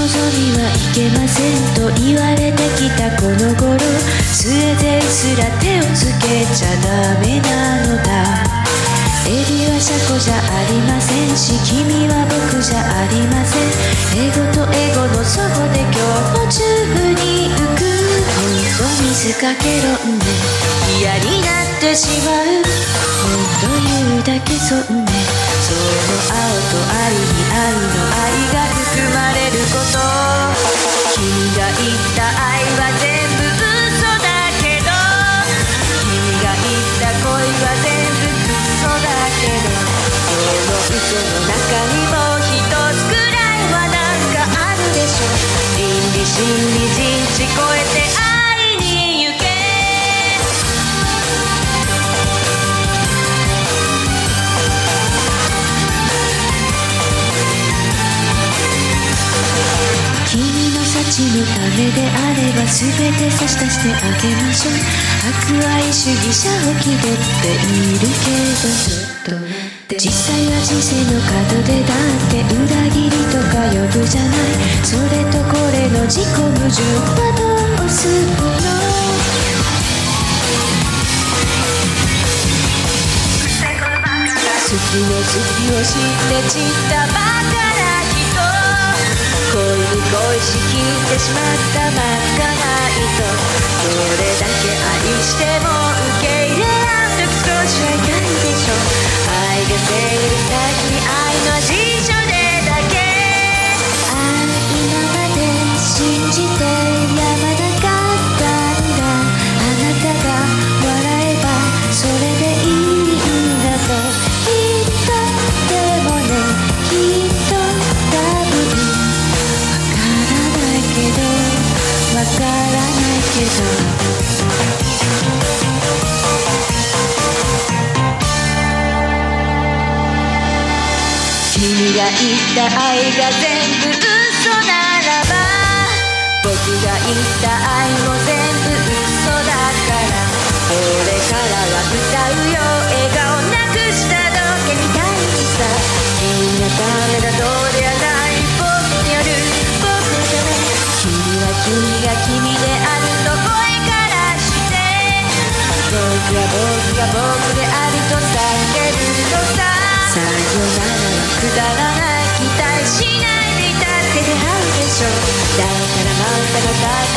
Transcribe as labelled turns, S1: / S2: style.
S1: みはいけませんと言われてきたこの頃、スウェーデンすら手をつけちゃダメなのだ。エビはシャコじゃありませんし、君は僕じゃありません。エゴとエゴのそこで今日も宙に浮く。ほんと水かけろんね、嫌になってしまう。ほんと言うだけそんね、その青と愛に愛の愛が含まれること。君が言った愛は全部嘘だけど、君が言った恋は全部嘘だけど、その嘘の中にも一つくらいはなんかあるでしょ。倫理心理人知超えて愛に行け。君の幸のためであれば全て差し出してあげましょう。博愛主義者を気取っているけど、ちょっと待って、実際は人生の角でだって裏切りとか呼ぶじゃない。それとこれの自己矛盾はどうするの。好きの好きを知って散ったバカな人、恋に恋しきってしまった真っ赤な糸。どれだけ愛しても受け入れ合うと少しは痛いでしょ。愛が正義先に愛の辞書でだけ。愛今まで信じてやまなかったんだ。あなたが笑えばそれでいいんだと。きっとでもね、きっと多分わからないけど、君が言った愛が全部嘘ならば、僕が言った愛も全部嘘だから、これからは歌うよ笑顔なくした時計みたいにさ。君がダメだそうではない僕による僕のため、君が君であると声からして、僕は僕であると叫ぶのさ。さよならはくだらない、期待しないでいたって出会うでしょ。だからまたまた